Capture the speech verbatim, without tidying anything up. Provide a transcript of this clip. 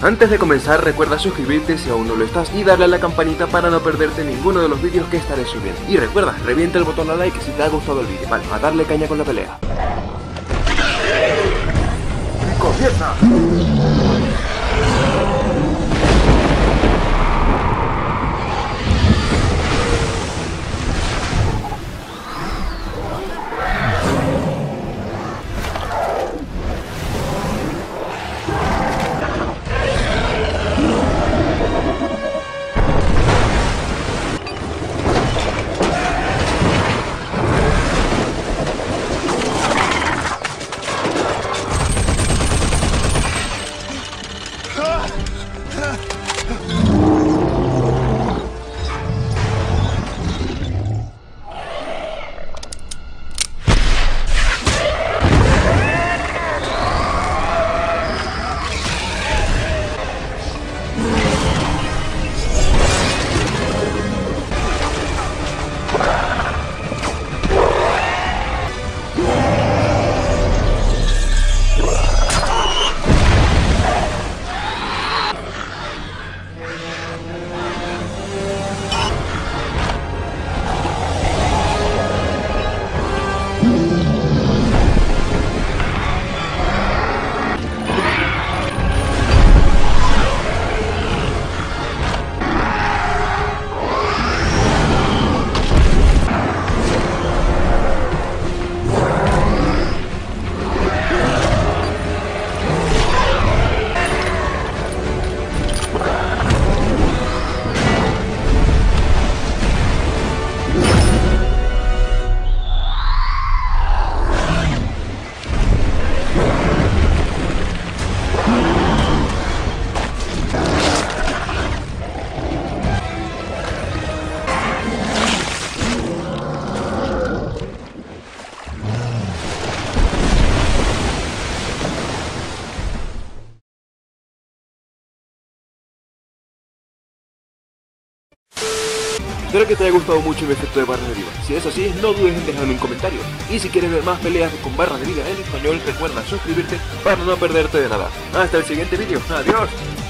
Antes de comenzar, recuerda suscribirte si aún no lo estás y darle a la campanita para no perderte ninguno de los vídeos que estaré subiendo. Y recuerda, revienta el botón de like si te ha gustado el vídeo. Vale, a darle caña con la pelea. ¡Comienza! Espero que te haya gustado mucho mi efecto de barra de vida. Si es así, no dudes en dejarme un comentario. Y si quieres ver más peleas con barra de vida en español, recuerda suscribirte para no perderte de nada. Hasta el siguiente vídeo. Adiós.